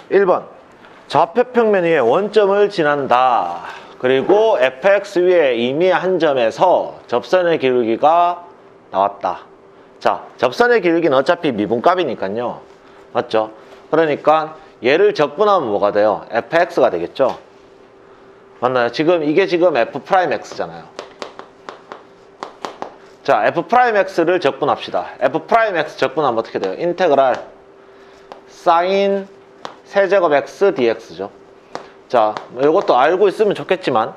1번 좌표평면 위에 원점을 지난다. 그리고 fx 위에 이미 한 점에서 접선의 기울기가 나왔다. 자, 접선의 기울기는 어차피 미분값이니까요. 맞죠? 그러니까 얘를 적분하면 뭐가 돼요? fx가 되겠죠? 맞나요? 이게 지금 f'x잖아요. 자, f'x를 적분합시다. f'x 적분하면 어떻게 돼요? 인테그랄 sin 세제곱 x dx죠. 자, 이것도 알고 있으면 좋겠지만,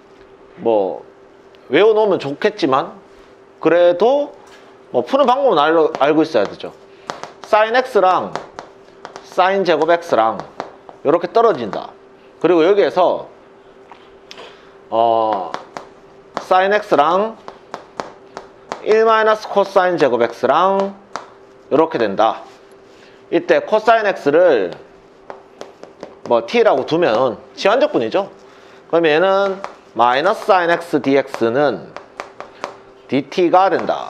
외워놓으면 좋겠지만, 그래도 푸는 방법은 알고 있어야 되죠. sin x랑 sin 제곱 x랑 이렇게 떨어진다. 그리고 여기에서 sin x랑 1-코사인 제곱 x랑 이렇게 된다. 이때 코사인 x를 t라고 두면 시한적분이죠. 그럼 얘는 마이너스 sin x dx는 dt가 된다.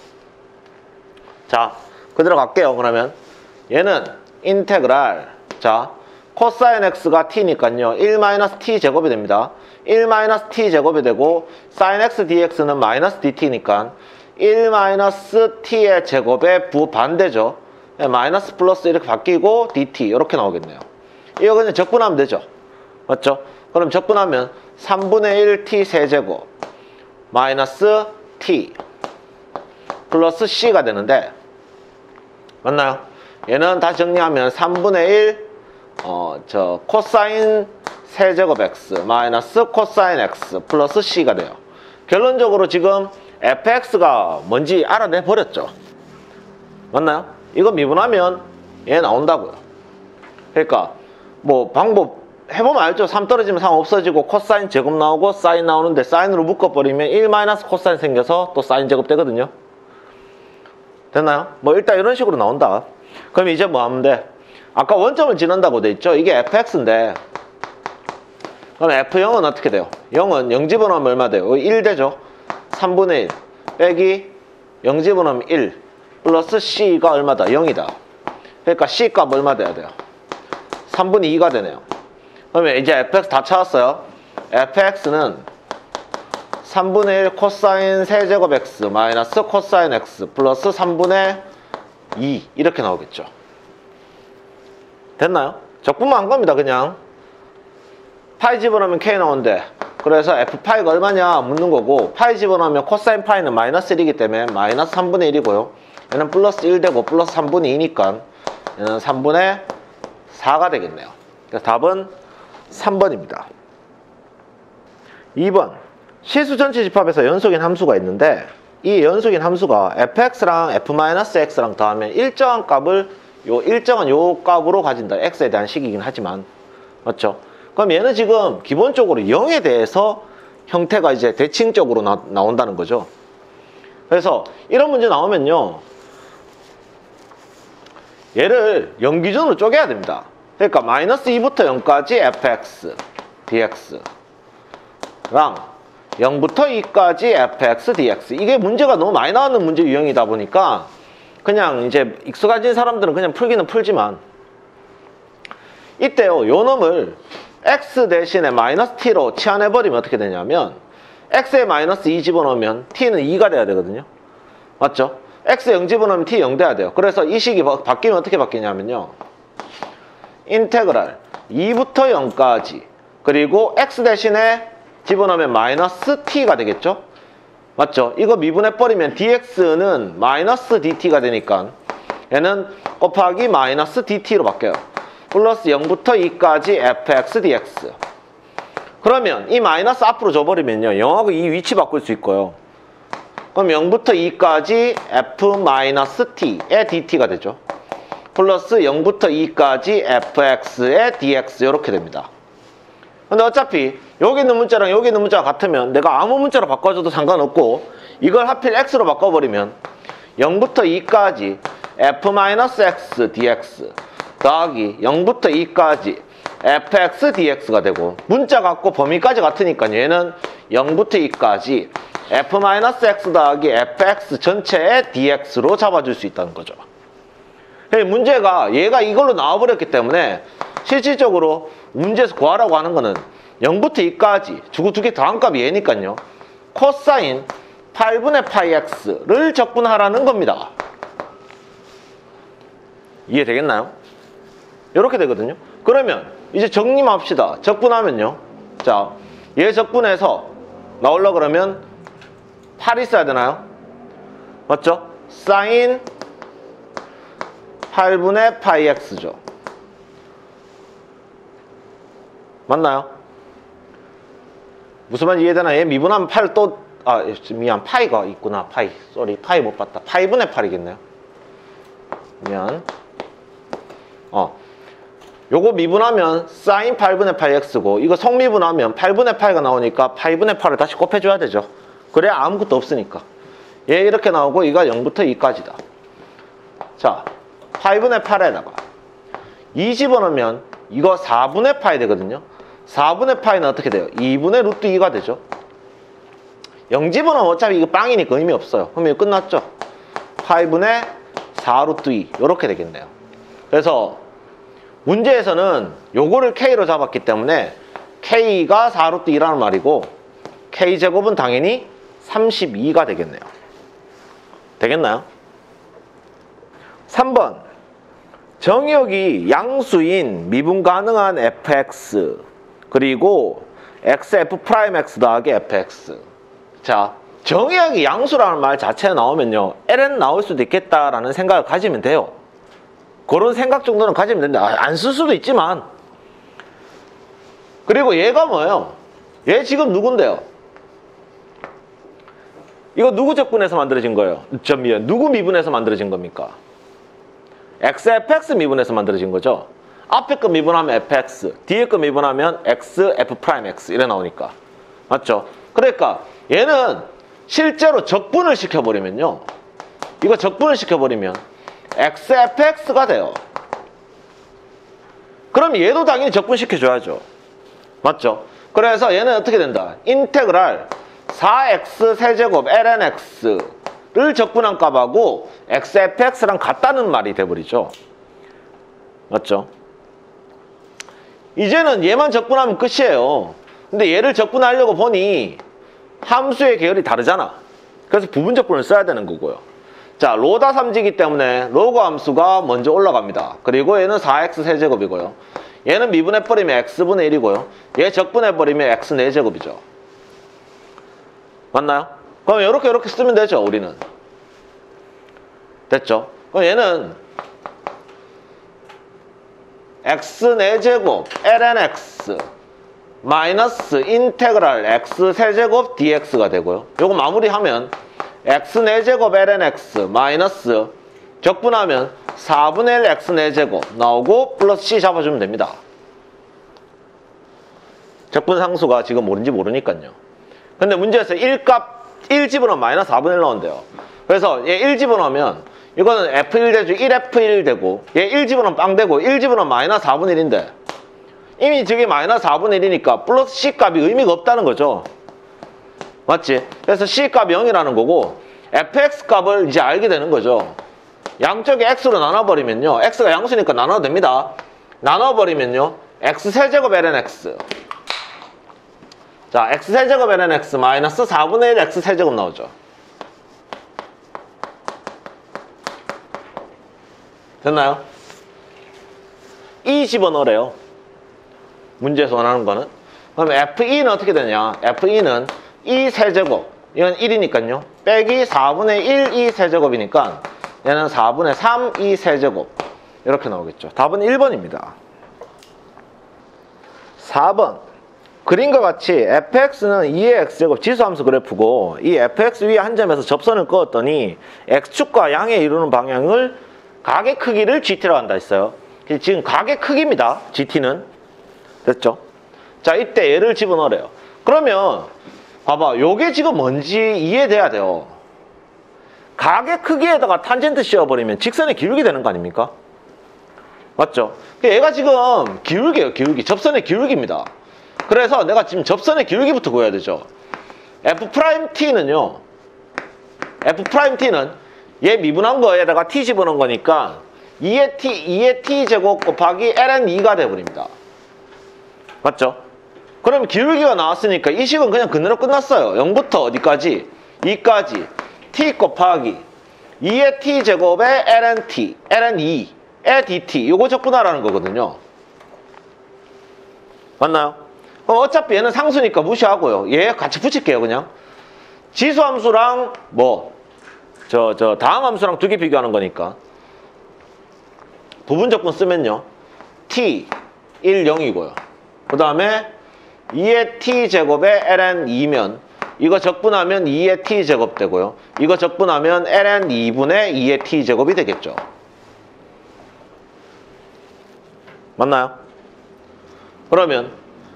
자, 그대로 갈게요. 그러면 얘는 인테그랄, 자, 코사인 x가 t니까요 1-t 제곱이 됩니다. 1-t 제곱이 되고 sin x dx는 마이너스 dt니까 1-t의 제곱의 부반대죠. 마이너스 플러스 이렇게 바뀌고 dt 이렇게 나오겠네요. 이거 그냥 적분하면 되죠. 맞죠? 그럼 적분하면 3분의 1t 세제곱 마이너스 t 플러스 c가 되는데, 맞나요? 얘는 다시 정리하면 3분의 1 코사인 세제곱 x 마이너스 코사인 x 플러스 c가 돼요. 결론적으로 지금 fx가 뭔지 알아내 버렸죠. 맞나요? 이거 미분하면 얘 나온다고요. 그러니까 방법 해보면 알죠. 3 떨어지면 3 없어지고 코사인 제곱 나오고 사인 나오는데 사인으로 묶어버리면 1 마이너스 코사인 생겨서 또 사인 제곱 되거든요. 됐나요? 일단 이런 식으로 나온다. 그럼 이제 뭐 하면 돼? 아까 원점을 지난다고 돼 있죠. 이게 fx인데 그럼 f0은 어떻게 돼요? 0은 0 집어넣으면 얼마 돼요? 1 되죠. 3분의 1 빼기 0 집어넣으면 1 플러스 c가 얼마다? 0이다. 그러니까 c 값 얼마 돼야 돼요? 3분의 2가 되네요. 그러면 이제 fx 다 찾았어요. fx는 3분의 1 코사인 세제곱 x 마이너스 코사인 x 플러스 3분의 2 이렇게 나오겠죠. 됐나요? 적분만 한 겁니다. 그냥 파이 집어넣으면 k 나오는데, 그래서 f파이가 얼마냐 묻는 거고, 파이 집어넣으면 코사인 파이는 마이너스 1이기 때문에 마이너스 3분의 1이고요 얘는 플러스 1 되고 플러스 3분의 2니까 얘는 3분의 4가 되겠네요. 그래서 답은 3번입니다. 2번 실수 전체 집합에서 연속인 함수가 있는데, 이 연속인 함수가 fx랑 f-x랑 더하면 일정한 값을 일정한 요 값으로 가진다. x에 대한 식이긴 하지만, 맞죠? 그럼 얘는 지금 기본적으로 0에 대해서 형태가 이제 대칭적으로 나온다는 거죠. 그래서 이런 문제 나오면요, 얘를 0 기준으로 쪼개야 됩니다. 그러니까 마이너스 2부터 0까지 fx dx랑 0부터 2까지 fx dx. 이게 문제가 너무 많이 나오는 문제 유형이다 보니까 그냥 이제 익숙해진 사람들은 그냥 풀기는 풀지만, 이때요, 요 놈을 x 대신에 마이너스 t로 치환해버리면 어떻게 되냐면, x에 마이너스 2 집어넣으면 t는 2가 돼야 되거든요. 맞죠? x 0 집어넣으면 t 0 돼야 돼요. 그래서 이 식이 바뀌면 어떻게 바뀌냐면요, 인테그랄 2부터 0까지 그리고 x 대신에 집어넣으면 마이너스 t가 되겠죠? 맞죠? 이거 미분해버리면 dx는 마이너스 dt가 되니까 얘는 곱하기 마이너스 dt로 바뀌어요. 플러스 0부터 2까지 fx dx. 그러면 이 마이너스 앞으로 줘버리면요, 0하고 2 위치 바꿀 수 있고요. 그럼 0부터 2까지 f-t의 dt가 되죠. 플러스 0부터 2까지 fx의 dx 이렇게 됩니다. 근데 어차피 여기 있는 문자랑 여기 있는 문자가 같으면 내가 아무 문자로 바꿔줘도 상관없고, 이걸 하필 x로 바꿔버리면 0부터 2까지 f-x dx 더하기 0부터 2까지 fx dx가 되고, 문자 같고 범위까지 같으니까 얘는 0부터 2까지 f-x 더하기 fx 전체의 dx로 잡아줄 수 있다는 거죠. 문제가 얘가 이걸로 나와버렸기 때문에 실질적으로 문제에서 구하라고 하는 거는 0부터 2까지 주고 두 개 더한 값이 얘니까요. 코사인 8분의 파이 x를 적분하라는 겁니다. 이해되겠나요? 이렇게 되거든요. 그러면 이제 정리합시다. 적분하면요. 자, 얘 적분해서 나오려고 그러면 8이 있어야 되나요? 맞죠? 사인 8분의 파이 x죠. 맞나요? 무슨 말인지 이해되나? 얘 미분하면 8 또, 미안, 파이가 있구나. 파이. 쏘리, 파이 못 봤다. 파이분의 8이겠네요. 미안. 요거 미분하면 사인 8분의 파이 x고, 이거 성미분하면 8분의 파이가 나오니까 파이분의 8을 다시 곱해줘야 되죠. 그래야 아무것도 없으니까. 얘 이렇게 나오고, 이가 0부터 2까지다. 자, 파이분의 8에다가 2 집어넣으면 이거 4분의 파이 되거든요. 4분의 파이는 어떻게 돼요? 2분의 루트 2가 되죠. 0 집어넣으면 어차피 이거 빵이니까 의미 없어요. 그럼 이거 끝났죠? 파이분의 4 루트 2 이렇게 되겠네요. 그래서 문제에서는 요거를 K로 잡았기 때문에 K가 4 루트 2라는 말이고 K제곱은 당연히 32가 되겠네요. 되겠나요? 3번 정역이 양수인 미분 가능한 fx 그리고 xf'(x) 더하기 fx. 자, 정역이 양수라는 말 자체가 나오면요 ln 나올 수도 있겠다라는 생각을 가지면 돼요. 그런 생각 정도는 가지면 된다. 안 쓸 수도 있지만. 그리고 얘가 뭐예요? 얘 지금 누군데요? 이거 누구 적분해서 만들어진 거예요? 누구 미분해서 만들어진 겁니까? xfx 미분해서 만들어진 거죠. 앞에 거 미분하면 fx, 뒤에 거 미분하면 xf'(x) 이래 나오니까. 맞죠? 그러니까 얘는 실제로 적분을 시켜버리면요. 이거 적분을 시켜버리면 xfx가 돼요. 그럼 얘도 당연히 적분시켜줘야죠. 맞죠? 그래서 얘는 어떻게 된다? 인테그랄 4x 세제곱 lnx를 적분한 값하고 xfx랑 같다는 말이 돼버리죠. 맞죠? 이제는 얘만 적분하면 끝이에요. 근데 얘를 적분하려고 보니 함수의 계열이 다르잖아. 그래서 부분 적분을 써야 되는 거고요. 자, 로다 3지기 때문에 로그 함수가 먼저 올라갑니다. 그리고 얘는 4x 세제곱이고요. 얘는 미분해버리면 x분의 1이고요. 얘 적분해버리면 x 4제곱이죠. 맞나요? 그럼 이렇게 쓰면 되죠, 우리는. 됐죠? 그럼 얘는 x 4제곱 lnx 마이너스 인테그랄 x 세제곱 dx가 되고요. 요거 마무리하면 x 4제곱 lnx 마이너스 적분하면 4분의 1 x 4제곱 나오고 플러스 c 잡아주면 됩니다. 적분 상수가 지금 뭔지 모르니까요. 근데 문제에서 1 집어넣으면 마이너스 4분의 1 나온대요. 그래서 얘 1 집어넣으면 이거는 f1 되죠. 1f1 되고 얘 1 집어넣으면 빵 되고 1 집어넣으면 마이너스 4분의 1인데 이미 저게 마이너스 4분의 1이니까 플러스 c 값이 의미가 없다는 거죠. 맞지? 그래서 c 값이 0이라는 거고 fx 값을 이제 알게 되는 거죠. 양쪽에 x로 나눠버리면요. x가 양수니까 나눠도 됩니다. 나눠버리면요. x 세제곱 lnx. 자, x 세제곱 lnx 마이너스 4분의 1 x 세제곱 나오죠. 됐나요? E 집어넣으래요. 문제에서 원하는 거는. 그럼 F2는 어떻게 되냐? F2는 E 세제곱. 이건 1이니까요. 빼기 4분의 1 E 세제곱이니까 얘는 4분의 3 E 세제곱. 이렇게 나오겠죠. 답은 1번입니다. 4번. 그림과 같이 fx는 2의 x제곱 지수함수 그래프고 이 fx 위에 한 점에서 접선을 그었더니 x축과 양에 이루는 방향을 각의 크기를 gt라고 한다 했어요. 지금 각의 크기입니다. gt는. 됐죠? 자, 이때 얘를 집어넣으래요. 그러면 봐봐. 요게 지금 뭔지 이해돼야 돼요. 각의 크기에다가 탄젠트 씌워버리면 직선의 기울기 되는 거 아닙니까? 맞죠? 얘가 지금 기울기예요. 기울기. 접선의 기울기입니다. 그래서 내가 지금 접선의 기울기부터 구해야 되죠. F'T는요. F'T는 얘 미분한 거에다가 T 집어넣은 거니까 2의 t제곱 곱하기 ln 2가 돼버립니다. 맞죠? 그럼 기울기가 나왔으니까 이 식은 그냥 그대로 끝났어요. 0부터 어디까지? 2까지 t 곱하기 2의 t제곱에 ln t, ln 2의 dt 요거 적분하라는 거거든요. 맞나요? 그럼 어차피 얘는 상수니까 무시하고요. 얘 같이 붙일게요. 그냥 지수함수랑 다항함수랑 두 개 비교하는 거니까 부분적분 쓰면요 t 1, 0이고요 그 다음에 2의 t제곱에 ln 2면 이거 적분하면 2의 t제곱 되고요 이거 적분하면 ln 2분의 2의 t제곱이 되겠죠. 맞나요? 그러면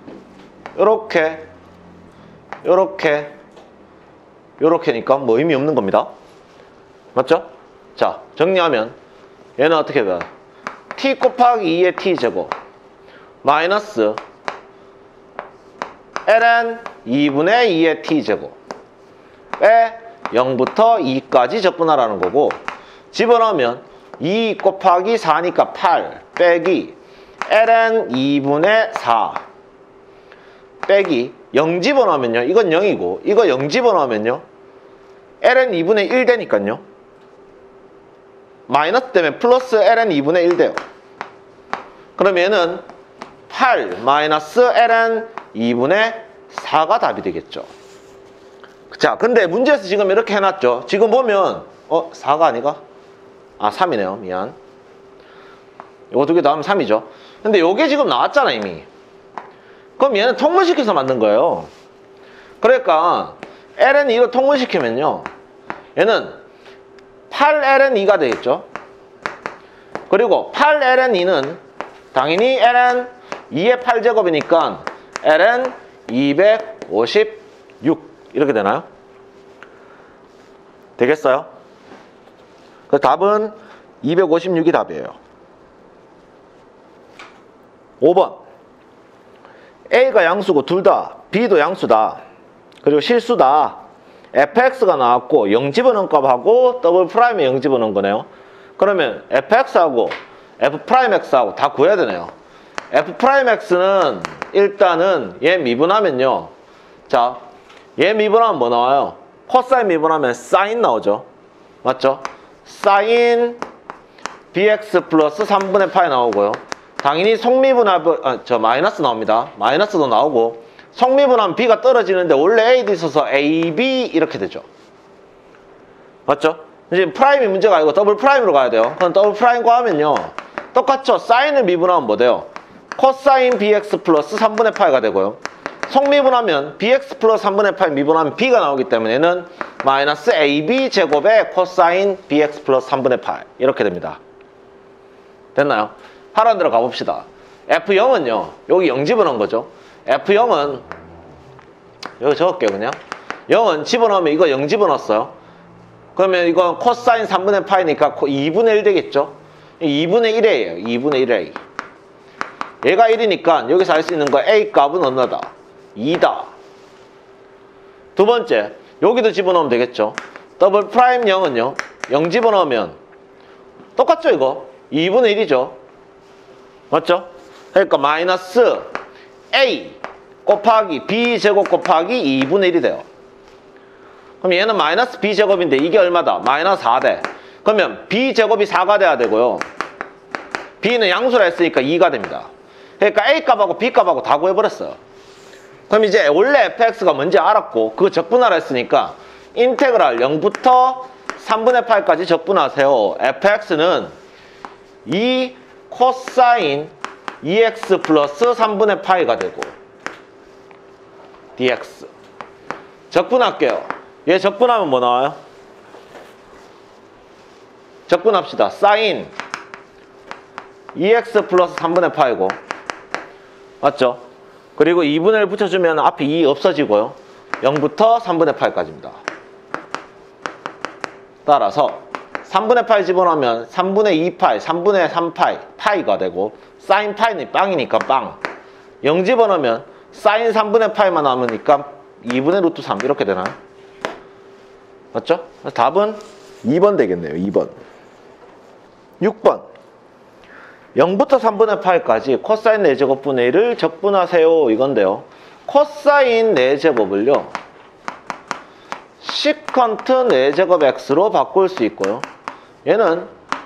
요렇게니까 뭐 의미 없는 겁니다. 맞죠? 자, 정리하면 얘는 어떻게 돼요? t 곱하기 2의 t제곱 마이너스 ln 2분의 2의 t제곱에 0부터 2까지 적분하라는 거고 집어넣으면 2 곱하기 4니까 8 빼기 ln 2분의 4 빼기 0 집어넣으면요 이건 0이고 이거 0 집어넣으면요 ln 2분의 1 되니까요 마이너스 때문에 플러스 ln 2분의 1 돼요. 그럼 얘는 8 마이너스 ln 2분의 4가 답이 되겠죠. 자, 근데 문제에서 지금 이렇게 해놨죠. 지금 보면 4가 아니가? 3이네요. 미안. 요거 두 개 더하면 3이죠. 근데 요게 지금 나왔잖아 이미. 그럼 얘는 통분시켜서 만든 거예요. 그러니까 ln2로 통분시키면요 얘는 8ln2가 되겠죠. 그리고 8ln2는 당연히 ln 2의 8제곱이니까 ln 256 이렇게 되나요? 되겠어요? 그 답은 256이 답이에요. 5번 A가 양수고 둘 다 B도 양수다. 그리고 실수다. fx가 나왔고 0 집어넣은 값하고 더블 프라임에 0 집어넣은 거네요. 그러면 fx하고 f'x하고 다 구해야 되네요. f'x는 일단은 얘 미분하면요. 자, 얘 미분하면 뭐 나와요? 코사인 미분하면 사인 나오죠. 맞죠? 사인 bx 플러스 3분의 파이 나오고요. 당연히 속미분하면 마이너스 나옵니다. 마이너스도 나오고 속미분하면 b가 떨어지는데 원래 a도 있어서 ab 이렇게 되죠. 맞죠? 이제 프라임이 문제가 아니고 더블 프라임으로 가야 돼요. 그럼 더블 프라임 구하면요 똑같죠. 사인을 미분하면 뭐 돼요? 코사인 bx 플러스 3분의 파이가 되고요. 속미분하면 bx 플러스 3분의 파이 미분하면 b가 나오기 때문에 얘는 마이너스 ab 제곱에 코사인 bx 플러스 3분의 파이 이렇게 됩니다. 됐나요? 하라는 대로 가봅시다. f0은요 여기 0 집어넣은 거죠. f0은 여기 적을게요. 그냥 0은 집어넣으면 이거 0 집어넣었어요. 그러면 이건 코사인 3분의 파이니까 2분의 1 되겠죠. 2분의 1이에요. 2분의 1a. 얘가 1이니까 여기서 알 수 있는 거 a 값은 얼마다? 2다. 두 번째 여기도 집어넣으면 되겠죠. 더블 프라임 0은요 0 집어넣으면 똑같죠. 이거 2분의 1이죠. 맞죠? 그러니까 마이너스 a 곱하기 b제곱 곱하기 2분의 1이 돼요. 그럼 얘는 마이너스 b제곱인데 이게 얼마다? 마이너스 4대. 그러면 b제곱이 4가 돼야 되고요. b는 양수라 했으니까 2가 됩니다. 그러니까 a값하고 b값하고 다 구해버렸어요. 그럼 이제 원래 fx가 뭔지 알았고 그거 적분하라 했으니까 인테그랄 0부터 3분의 8까지 적분하세요. fx는 2 코사인 2x 플러스 3분의 파이가 되고 dx 적분할게요. 얘 적분하면 뭐 나와요? 적분합시다. 사인 2x 플러스 3분의 파이고 맞죠? 그리고 2분의 1 붙여주면 앞에 2 없어지고요. 0부터 3분의 파이까지입니다. 따라서 3분의 파이 집어넣으면 3분의 2파이, 3분의 3파이, 파이가 되고 사인 파이는 빵이니까 빵. 0 집어넣으면 사인 3분의 파이만 남으니까 2분의 루트 3 이렇게 되나요? 맞죠? 답은 2번 되겠네요. 2번. 6번 0부터 3분의 파이까지 코사인 4제곱분의 1을 적분하세요 이건데요. 코사인 4제곱을요 시컨트 4제곱 x로 바꿀 수 있고요. 얘는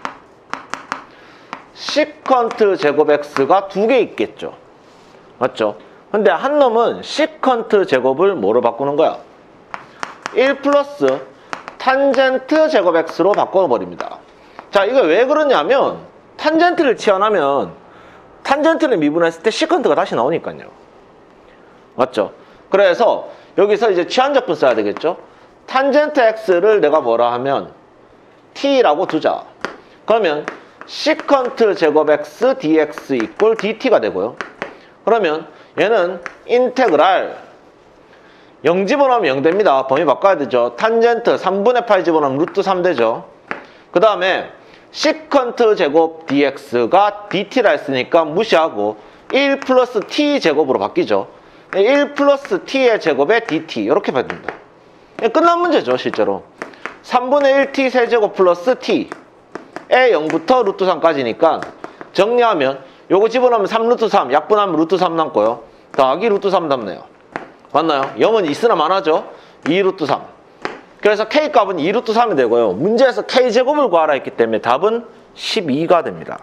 시컨트 제곱 x가 2개 있겠죠. 맞죠? 근데 한 놈은 시컨트 제곱을 뭐로 바꾸는 거야? 1 플러스 탄젠트 제곱 x로 바꿔버립니다. 자, 이거 왜 그러냐면 탄젠트를 치환하면 탄젠트를 미분했을 때 시컨트가 다시 나오니까요. 맞죠? 그래서 여기서 이제 치환적분 써야 되겠죠? 탄젠트 x를 내가 뭐라 하면 t라고 두자. 그러면 시컨트 제곱 x dx 이꼴 dt가 되고요. 그러면 얘는 인테그랄 0 집어넣으면 0 됩니다. 범위 바꿔야 되죠. 탄젠트 3분의 8 집어넣으면 루트 3 되죠. 그 다음에 시컨트 제곱 dx가 dt라 했으니까 무시하고 1 플러스 t 제곱으로 바뀌죠. 1 플러스 t의 제곱에 dt 이렇게 받습니다. 끝난 문제죠 실제로. 3분의 1t 세제곱 플러스 t에 0부터 루트 3까지니까 정리하면 요거 집어넣으면 3루트 3 약분하면 루트 3 남고요. 더하기 루트 3 남네요. 맞나요? 0은 있으나 많아죠. 2루트 3. 그래서 K값은 2루트 3이 되고요. 문제에서 K제곱을 구하라 했기 때문에 답은 12가 됩니다.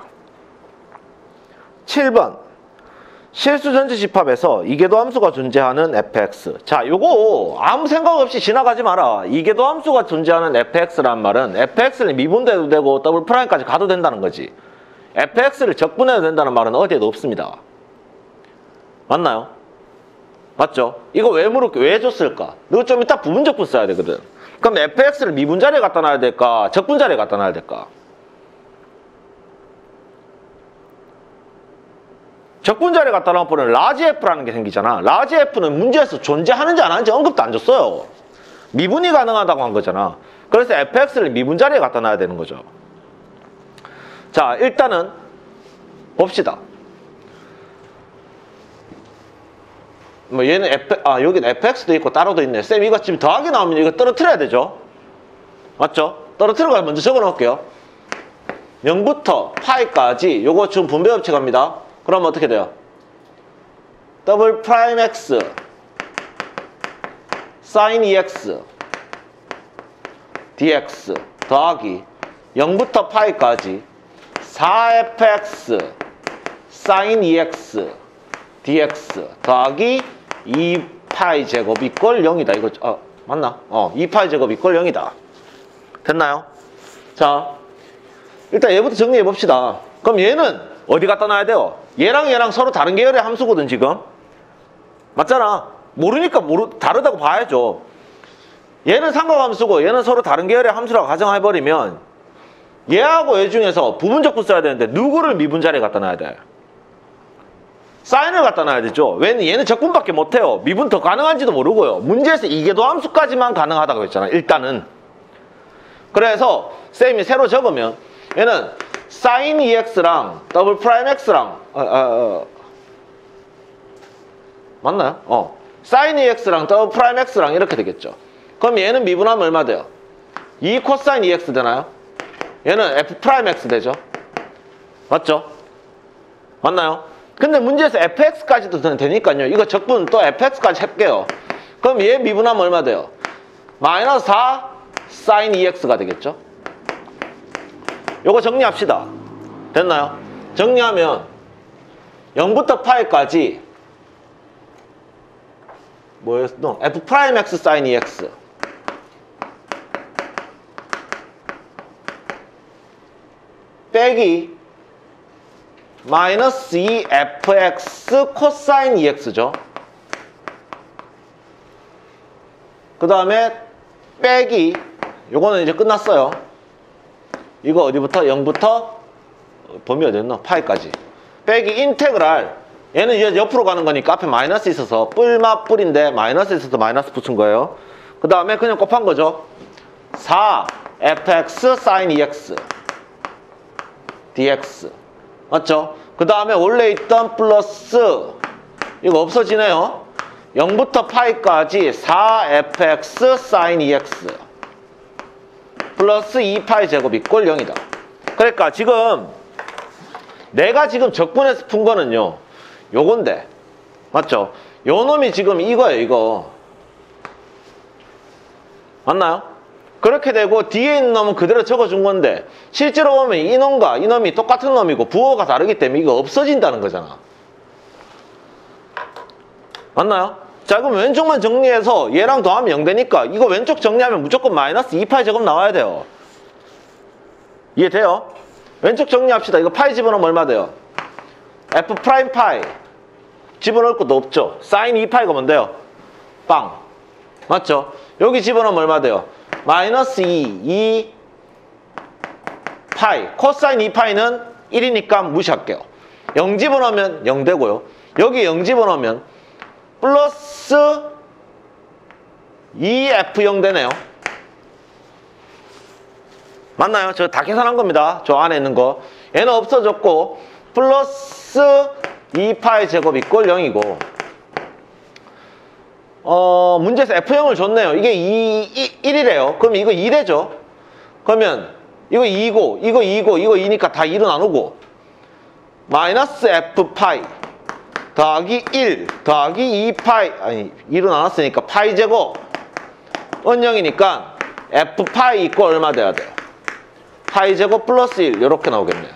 7번 실수 전체 집합에서 이계도 함수가 존재하는 fx. 자, 요거 아무 생각 없이 지나가지 마라. 이계도 함수가 존재하는 fx란 말은 fx를 미분돼도 되고 더블 프라임까지 가도 된다는 거지. fx를 적분해도 된다는 말은 어디에도 없습니다. 맞나요? 맞죠? 이거 왜 줬을까? 이거 좀 이따 부분적분 써야 되거든. 그럼 fx를 미분자리에 갖다 놔야 될까? 적분자리에 갖다 놔야 될까? 적분자리에 갖다 놔보면 라지 f라는 게 생기잖아. 라지 f는 문제에서 존재하는지 안 하는지 언급도 안 줬어요. 미분이 가능하다고 한 거잖아. 그래서 fx를 미분자리에 갖다 놔야 되는 거죠. 자, 일단은 봅시다. 뭐 얘는 여기는 fx도 있고 따로도 있네. 쌤 이거 지금 더하기 나오면 이거 떨어뜨려야 되죠. 맞죠? 떨어뜨리고 먼저 적어 놓을게요. 0부터 파이까지 요거 지금 분배 법칙 합니다. 그럼 어떻게 돼요? 더블 프라임 x 사인 2x dx 더하기 0부터 파이까지 4fx 사인 2x dx 더하기 2파이 제곱 이꼴 0이다. 이거 맞나? 2파이 제곱 이꼴 0이다. 됐나요? 자, 일단 얘부터 정리해 봅시다. 그럼 얘는 어디 갖다 놔야 돼요? 얘랑 서로 다른 계열의 함수거든 지금. 맞잖아. 모르니까 다르다고 봐야죠. 얘는 삼각함수고 얘는 서로 다른 계열의 함수라고 가정해버리면 얘하고 얘 중에서 부분적분 써야 되는데 누구를 미분자리에 갖다 놔야 돼? 사인을 갖다 놔야 되죠. 왜냐면 얘는 적분밖에 못해요. 미분 더 가능한지도 모르고요. 문제에서 이계도 함수까지만 가능하다고 했잖아. 일단은. 그래서 쌤이 새로 적으면 얘는 사인 2x랑 더블 프라임 x랑 맞나요? 사인 2x랑 더블 프라임 x랑 이렇게 되겠죠. 그럼 얘는 미분하면 얼마 돼요? 2 코사인 2x 되나요? 얘는 f 프라임 x 되죠. 맞죠? 맞나요? 근데 문제에서 fx까지도 되니까요. 이거 적분 또 fx까지 할게요. 그럼 얘 미분하면 얼마 돼요? 마이너스 4 사인 2x가 되겠죠. 요거 정리합시다. 됐나요? 정리하면 0부터 파이까지 뭐였어? f 프라임 x 사인 2x 빼기 마이너스 2fx 코사인 2x죠. 그 다음에 빼기 요거는 이제 끝났어요. 이거 어디부터? 0부터 범위 어디였나? 파이까지 빼기 인테그랄. 얘는 이제 옆으로 가는 거니까 앞에 마이너스 있어서 뿔마 뿔인데 마이너스 있어서 마이너스 붙인 거예요. 그 다음에 그냥 곱한 거죠. 4fx 사인 2x dx 맞죠? 그 다음에 원래 있던 플러스 이거 없어지네요. 0부터 파이까지 4fx 사인 2x 플러스 2파이 제곱 이꼴 0이다. 그러니까 지금 내가 지금 적분해서 푼 거는요 요건데 맞죠? 요 놈이 지금 이거예요. 이거 맞나요? 그렇게 되고 뒤에 있는 놈은 그대로 적어준 건데 실제로 보면 이 놈과 이 놈이 똑같은 놈이고 부호가 다르기 때문에 이거 없어진다는 거잖아. 맞나요? 자 그럼 왼쪽만 정리해서 얘랑 더하면 0 되니까 이거 왼쪽 정리하면 무조건 마이너스 2파이 제곱 나와야 돼요. 이해돼요? 왼쪽 정리합시다. 이거 파이 집어넣으면 얼마 돼요? F 프라임 파이 집어넣을 것도 없죠. 사인 2파이가 뭔데요? 빵. 맞죠? 여기 집어넣으면 얼마 돼요? 마이너스 2 파이. 코사인 2파이는 1이니까 무시할게요. 0 집어넣으면 0 되고요. 여기 0 집어넣으면 플러스 2F0 되네요. 맞나요? 저 다 계산한 겁니다. 저 안에 있는 거. 얘는 없어졌고 플러스 2파이 제곱 이꼴 0이고 문제에서 F0을 줬네요. 이게 1이래요. 그럼 이거 2되죠. 그러면 이거 2고 이거 2고 이거 2니까 다 2로 나누고 마이너스 F파이 더하기 1 더하기 2파이 아니 2로 나눴으니까 파이 제곱 은 0이니까 F파이 이꼴 얼마 돼야 돼요? 파이 제곱 플러스 1 이렇게 나오겠네요.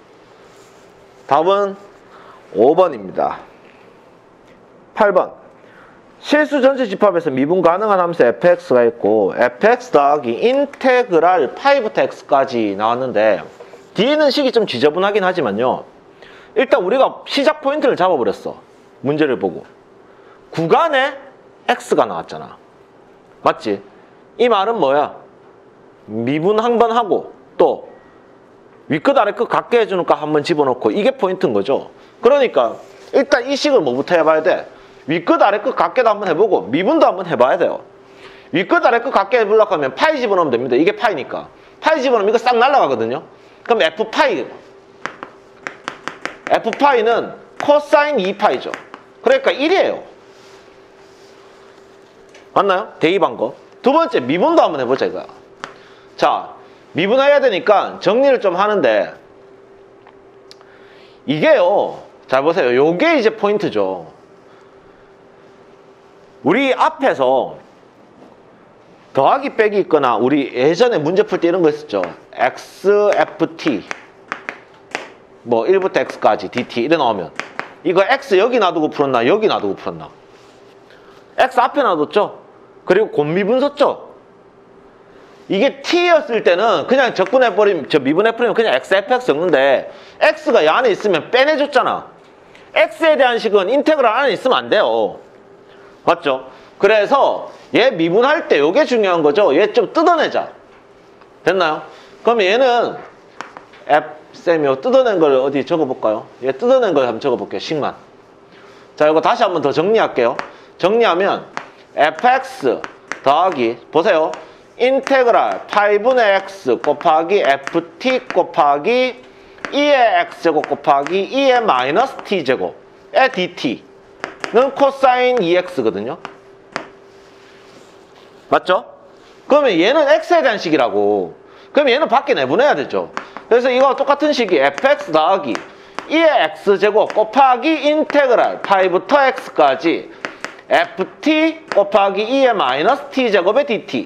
답은 5번입니다. 8번 실수 전체 집합에서 미분 가능한 함수 fx가 있고 fx 더하기 인테그랄 파이부터 x까지 나왔는데 뒤에는 식이 좀 지저분하긴 하지만요. 일단 우리가 시작 포인트를 잡아버렸어. 문제를 보고 구간에 x가 나왔잖아. 맞지? 이 말은 뭐야? 미분 한 번 하고 또 윗끝 아래끝 같게 해주는 거 한 번 집어넣고 이게 포인트인 거죠. 그러니까 일단 이 식을 뭐부터 해봐야 돼? 윗끝 아래끝 같게도 한번 해보고 미분도 한번 해봐야 돼요. 윗끝 아래끝 같게 해보려고 하면 파이 집어넣으면 됩니다. 이게 파이니까 파이 집어넣으면 이거 싹 날아가거든요. 그럼 F파이는 코사인 2파이죠. 그러니까 1이에요. 맞나요? 대입한 거. 두 번째 미분도 한번 해보자 이거야. 자 미분해야 되니까 정리를 좀 하는데 이게요. 잘 보세요. 요게 이제 포인트죠. 우리 앞에서 더하기 빼기 있거나 우리 예전에 문제 풀 때 이런 거 했었죠. XFT 뭐 1부터 X까지 DT 이래 나오면 이거 X 여기 놔두고 풀었나 여기 놔두고 풀었나? X 앞에 놔뒀죠. 그리고 곱미분 썼죠. 이게 T였을 때는 그냥 적분해버리면 미분해버리면 그냥 XFX 적는데 X가 이 안에 있으면 빼내줬잖아. X에 대한 식은 인테그랄 안에 있으면 안 돼요. 맞죠? 그래서 얘 미분할 때 이게 중요한 거죠. 얘 좀 뜯어내자. 됐나요? 그러면 얘는 F쌤이요. 뜯어낸 걸 어디 적어볼까요? 얘 뜯어낸 걸 한번 적어볼게요. 식만. 자, 이거 다시 한번 더 정리할게요. 정리하면 fx 더하기 보세요. 인테그랄 파이분의 x 곱하기 ft 곱하기 2의 x제곱 곱하기 2의 마이너스 t제곱의 dt는 코사인 2x거든요. 맞죠? 그러면 얘는 x에 대한 식이라고. 그럼 얘는 밖에 내보내야 되죠. 그래서 이거와 똑같은 식이 fx 더하기 2의 x제곱 곱하기 인테그랄 파이부터 x까지 ft 곱하기 2의 마이너스 t제곱의 dt.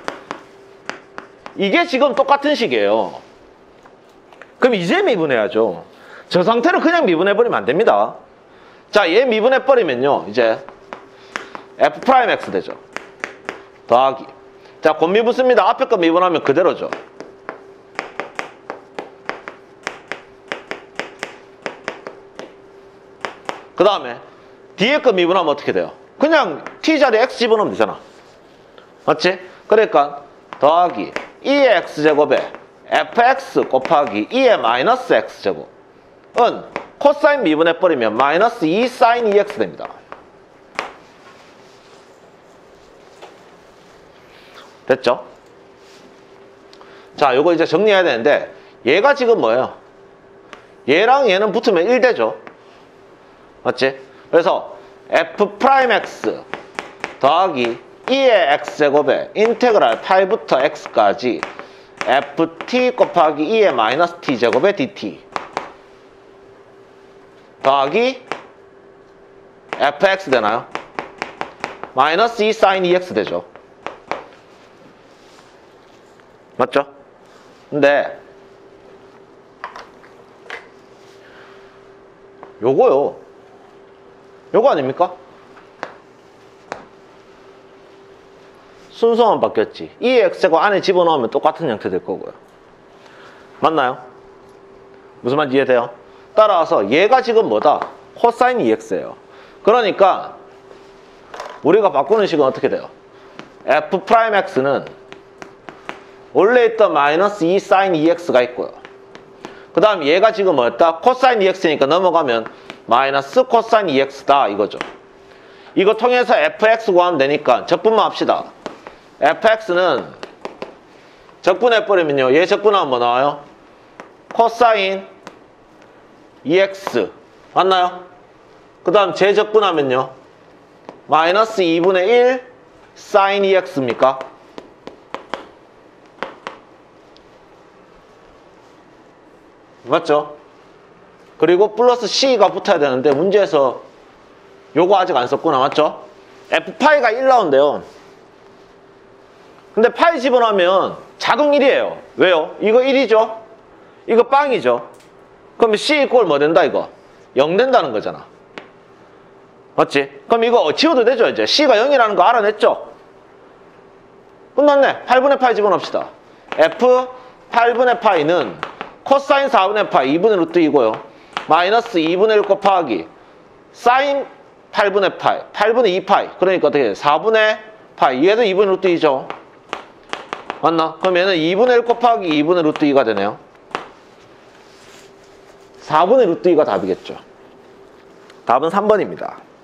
이게 지금 똑같은 식이에요. 그럼 이제 미분해야죠. 저 상태로 그냥 미분해버리면 안 됩니다. 자, 얘 미분해버리면요. 이제 f'x 되죠. 더하기. 자, 곱미분 씁니다. 앞에 거 미분하면 그대로죠. 그 다음에 뒤에 거 미분하면 어떻게 돼요? 그냥 t자리에 x 집어넣으면 되잖아. 맞지? 그러니까 더하기 2의 x제곱에 fx 곱하기 2의 마이너스 x제곱은 코사인 미분해버리면 마이너스 2 사인 2x 됩니다. 됐죠? 자, 요거 이제 정리해야 되는데 얘가 지금 뭐예요? 얘랑 얘는 붙으면 1 되죠? 맞지? 그래서 f'x 더하기 2의 x제곱에 인테그랄 파이부터 x까지 ft 곱하기 2의 마이너스 t제곱의 dt. 더하기 fx 되나요? 마이너스 2 sin 2x 되죠. 맞죠? 근데 요거요. 요거 아닙니까? 순서만 바뀌었지. 이 x제곱 안에 집어넣으면 똑같은 형태 될 거고요. 맞나요? 무슨 말인지 이해돼요? 따라서 얘가 지금 뭐다? 코사인 2x예요. 그러니까 우리가 바꾸는 식은 어떻게 돼요? f'x는 원래 있던 마이너스 2 sin 2x가 있고요. 그 다음 얘가 지금 뭐였다? 코사인 2x니까 넘어가면 마이너스 코사인 2x다 이거죠. 이거 통해서 fx 구하면 되니까 적분만 합시다. fx는 적분해버리면요. 얘 적분하면 뭐 나와요? 코사인 2x 맞나요? 그 다음 제 적분하면요. 마이너스 2분의 1 sin 2x입니까? 맞죠? 그리고 플러스 c가 붙어야 되는데 문제에서 요거 아직 안 썼구나. 맞죠? f파이가 1 나온대요. 근데 파이 집어넣으면 자동 1이에요. 왜요? 이거 1이죠? 이거 빵이죠? 그럼 c 이꼴 뭐 된다 이거? 0 된다는 거잖아. 맞지? 그럼 이거 지워도 되죠 이제? c가 0이라는 거 알아냈죠? 끝났네. 8분의 파이 집어넣읍시다. f 8분의 파이는 코사인 4분의 파이 2분의 루트 2고요. 마이너스 2분의 1 곱하기 사인 8분의 파이 8분의 2파이 그러니까 어떻게 돼? 4분의 파이 얘도 2분의 루트 2죠. 맞나? 그럼 얘는 2분의 1 곱하기 2분의 루트 2가 되네요. 4분의 루트 2가 답이겠죠. 답은 3번입니다.